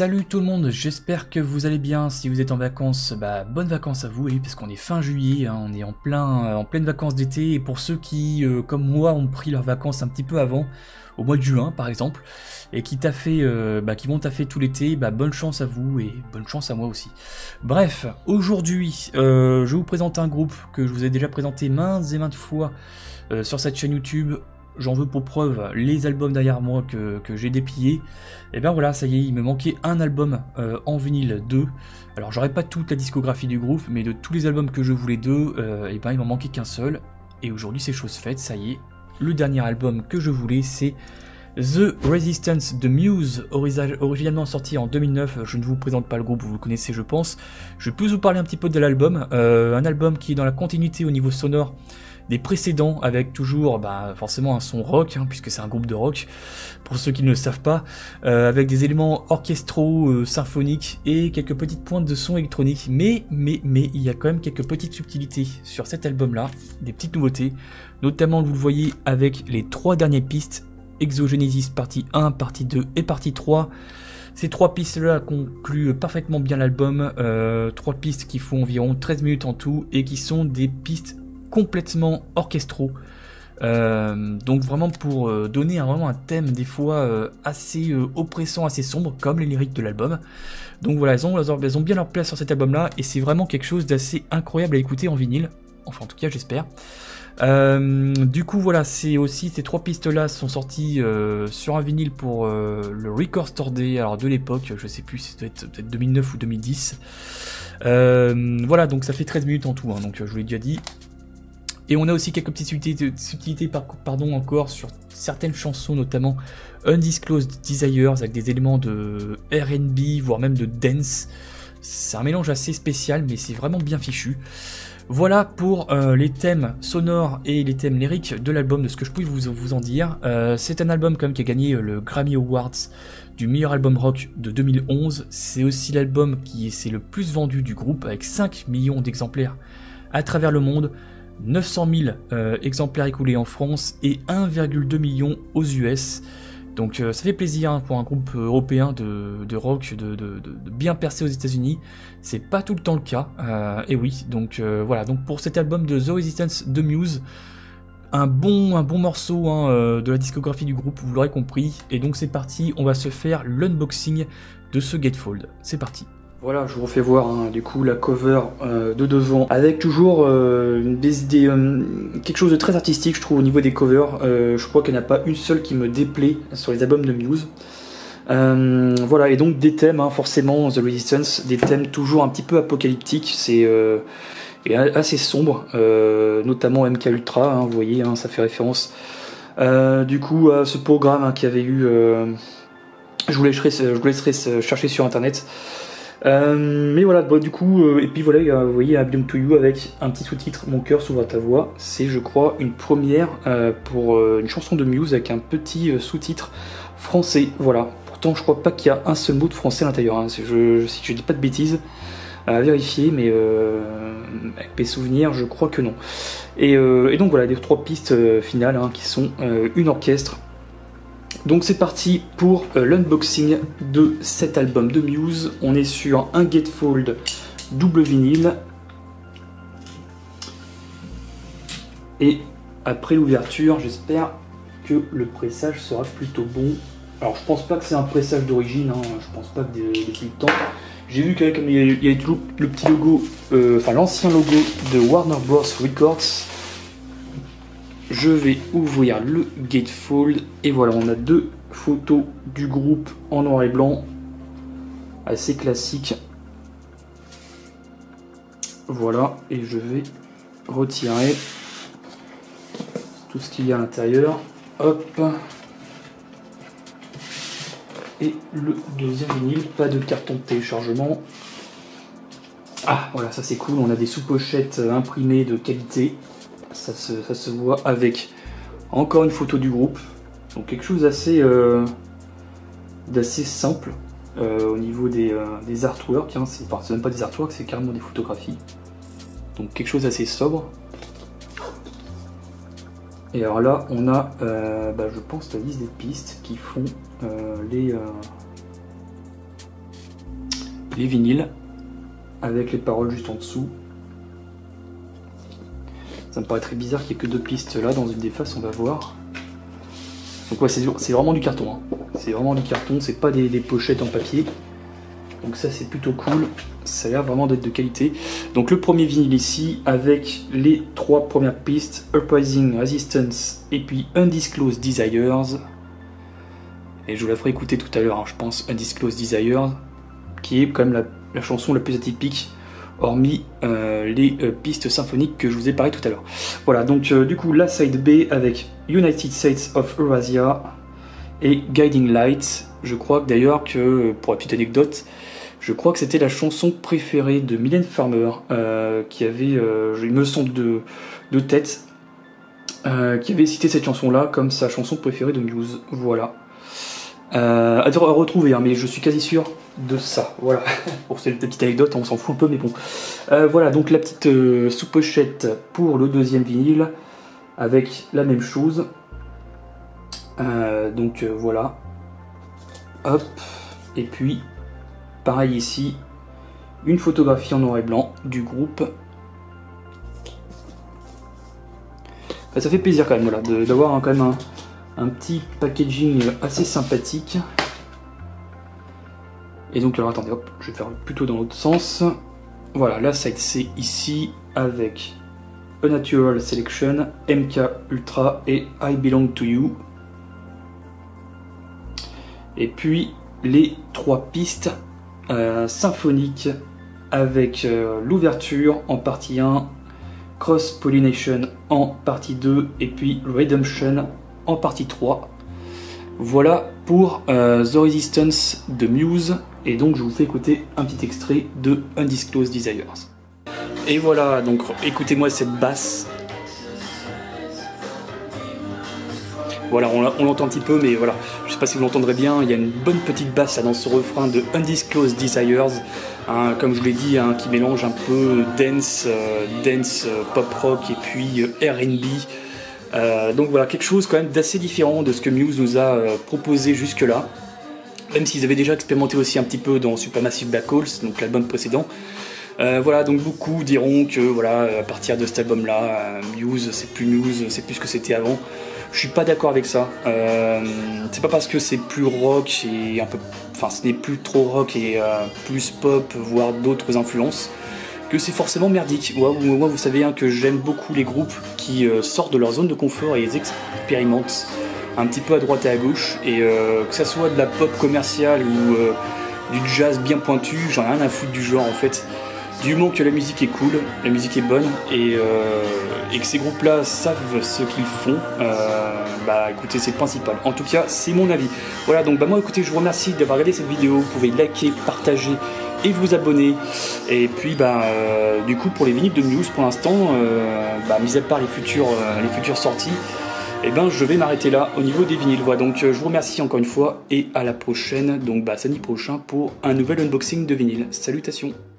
Salut tout le monde, j'espère que vous allez bien. Si vous êtes en vacances, bonnes vacances à vous, oui, parce qu'on est fin juillet, hein, on est en pleine vacances d'été, et pour ceux qui, comme moi, ont pris leurs vacances un petit peu avant, au mois de juin par exemple, et qui vont taffer tout l'été, bonne chance à vous et bonne chance à moi aussi. Bref, aujourd'hui, je vous présente un groupe que je vous ai déjà présenté maintes et maintes fois sur cette chaîne YouTube. J'en veux pour preuve les albums derrière moi que j'ai dépliés. Et bien voilà, ça y est, il me manquait un album en vinyle 2. Alors j'aurais pas toute la discographie du groupe, mais de tous les albums que je voulais d'eux, et ben il m'en manquait qu'un seul. Et aujourd'hui c'est chose faite, ça y est. Le dernier album que je voulais, c'est The Resistance de Muse, originalement sorti en 2009. Je ne vous présente pas le groupe, vous le connaissez je pense. Je vais plus vous parler un petit peu de l'album. Un album qui est dans la continuité au niveau sonore des précédents, avec toujours forcément un son rock, hein, puisque c'est un groupe de rock, pour ceux qui ne le savent pas, avec des éléments orchestraux, symphoniques, et quelques petites pointes de son électronique, mais il y a quand même quelques petites subtilités sur cet album-là, des petites nouveautés, notamment vous le voyez avec les 3 dernières pistes, Exogenesis partie 1, partie 2 et partie 3, ces 3 pistes-là concluent parfaitement bien l'album, 3 pistes qui font environ 13 minutes en tout, et qui sont des pistes complètement orchestraux, donc vraiment pour donner vraiment un thème des fois assez oppressant, assez sombre, comme les lyriques de l'album. Donc voilà, elles ont bien leur place sur cet album là, et c'est vraiment quelque chose d'assez incroyable à écouter en vinyle, enfin en tout cas j'espère. Du coup voilà, c'est aussi ces 3 pistes là sont sorties sur un vinyle pour le Record Store Day, alors de l'époque, je sais plus si ça doit être peut-être 2009 ou 2010. Voilà, donc ça fait 13 minutes en tout, hein, donc je vous l'ai déjà dit. Et on a aussi quelques petites subtilités encore sur certaines chansons, notamment Undisclosed Desires, avec des éléments de R&B, voire même de dance. C'est un mélange assez spécial, mais c'est vraiment bien fichu. Voilà pour les thèmes sonores et les thèmes lyriques de l'album, de ce que je peux vous en dire. C'est un album quand même qui a gagné le Grammy Awards du meilleur album rock de 2011. C'est aussi l'album qui s'est le plus vendu du groupe, avec 5 millions d'exemplaires à travers le monde. 900 000 exemplaires écoulés en France et 1,2 million aux US. Donc ça fait plaisir, hein, pour un groupe européen de rock de bien percer aux États-Unis. C'est pas tout le temps le cas. Et oui, donc voilà. Donc pour cet album de The Resistance de Muse, un bon morceau, hein, de la discographie du groupe, vous l'aurez compris. Et donc c'est parti, on va se faire l'unboxing de ce Gatefold. C'est parti. Voilà, je vous refais voir, hein, du coup la cover de devant, avec toujours quelque chose de très artistique, je trouve, au niveau des covers. Je crois qu'il n'y en a pas une seule qui me déplaît sur les albums de Muse. Voilà, et donc des thèmes, hein, forcément, The Resistance, des thèmes toujours un petit peu apocalyptiques, c'est assez sombre, notamment MK Ultra, hein, vous voyez, hein, ça fait référence du coup à ce programme, hein, qui avait eu... je vous laisserai chercher sur internet. Mais voilà, du coup, et puis voilà, vous voyez, I Belong to You avec un petit sous-titre, Mon cœur s'ouvre à ta voix. C'est, je crois, une première pour une chanson de Muse avec un petit sous-titre français. Voilà, pourtant je crois pas qu'il y a un seul mot de français à l'intérieur, hein. Si je dis pas de bêtises, à vérifier, mais avec mes souvenirs, je crois que non. Et donc voilà, les 3 pistes finales, hein, qui sont une orchestre. Donc c'est parti pour l'unboxing de cet album de Muse. On est sur un Gatefold double vinyle. Et après l'ouverture, j'espère que le pressage sera plutôt bon. Alors je pense pas que c'est un pressage d'origine, hein, je pense pas que depuis le temps. J'ai vu qu'il y a toujours le petit logo, enfin l'ancien logo de Warner Bros Records. Je vais ouvrir le Gatefold et voilà, on a 2 photos du groupe en noir et blanc, assez classique. Voilà, et je vais retirer tout ce qu'il y a à l'intérieur. Hop. Et le deuxième vinyle, pas de carton de téléchargement. Ah voilà, ça c'est cool, on a des sous-pochettes imprimées de qualité. Ça se voit avec encore une photo du groupe, donc quelque chose d'assez simple au niveau des artworks, hein. C'est même pas des artworks, c'est carrément des photographies, donc quelque chose d'assez sobre. Et alors là on a je pense la liste des pistes qui font les vinyles, avec les paroles juste en dessous. Ça me paraît très bizarre qu'il n'y ait que 2 pistes là, dans une des faces, on va voir. Donc ouais, c'est vraiment du carton, hein. C'est vraiment du carton, c'est pas des pochettes en papier. Donc ça c'est plutôt cool, ça a l'air vraiment d'être de qualité. Donc le premier vinyle ici avec les 3 premières pistes, Uprising, Resistance et puis Undisclosed Desires. Et je vous la ferai écouter tout à l'heure, hein, je pense, Undisclosed Desires, qui est quand même la chanson la plus atypique, hormis les pistes symphoniques que je vous ai parlé tout à l'heure. Voilà, donc du coup la side B avec United States of Eurasia et Guiding Light. Je crois d'ailleurs que, pour la petite anecdote, je crois que c'était la chanson préférée de Mylène Farmer, qui avait, il me semble de tête, qui avait cité cette chanson-là comme sa chanson préférée de Muse. Voilà. À retrouver, hein, mais je suis quasi sûr de ça. Voilà. Pour cette petite anecdote, on s'en fout un peu, mais bon. Voilà, donc la petite sous-pochette pour le deuxième vinyle, avec la même chose. Donc voilà. Hop. Et puis... pareil ici, une photographie en noir et blanc du groupe. Ça fait plaisir quand même, voilà, d'avoir quand même un petit packaging assez sympathique. Et donc alors attendez, hop, je vais faire plutôt dans l'autre sens. Voilà, la side C ici avec A Natural Selection, MK Ultra et I Belong to You. Et puis les 3 pistes symphonique avec l'ouverture en partie 1, Cross Pollination en partie 2 et puis Redemption en partie 3. Voilà pour The Resistance de Muse, et donc je vous fais écouter un petit extrait de Undisclosed Desires. Et voilà, donc écoutez-moi cette basse. Voilà, on l'entend un petit peu, mais voilà, je sais pas si vous l'entendrez bien, il y a une bonne petite basse là, dans ce refrain de Undisclosed Desires, hein, comme je vous l'ai dit, hein, qui mélange un peu dance, pop rock et puis R&B. Donc voilà, quelque chose quand même d'assez différent de ce que Muse nous a proposé jusque-là, même s'ils avaient déjà expérimenté aussi un petit peu dans Supermassive Black Holes, donc l'album précédent. Voilà, donc beaucoup diront que voilà, à partir de cet album-là, Muse, c'est plus Muse, c'est plus ce que c'était avant. Je suis pas d'accord avec ça. C'est pas parce que c'est plus rock et un peu, enfin, ce n'est plus trop rock et plus pop, voire d'autres influences, que c'est forcément merdique. Moi, vous savez, hein, que j'aime beaucoup les groupes qui sortent de leur zone de confort et ils expérimentent un petit peu à droite et à gauche, et que ça soit de la pop commerciale ou du jazz bien pointu, j'en ai rien à foutre du genre en fait. Du moment que la musique est cool, la musique est bonne, et que ces groupes-là savent ce qu'ils font, bah écoutez, c'est le principal. En tout cas, c'est mon avis. Voilà, donc bah moi écoutez, je vous remercie d'avoir regardé cette vidéo. Vous pouvez liker, partager et vous abonner. Et puis bah du coup pour les vinyles de Muse pour l'instant, bah mis à part les futures sorties, et ben je vais m'arrêter là au niveau des vinyles. Voilà, donc je vous remercie encore une fois et à la prochaine, donc bah samedi prochain pour un nouvel unboxing de vinyle. Salutations.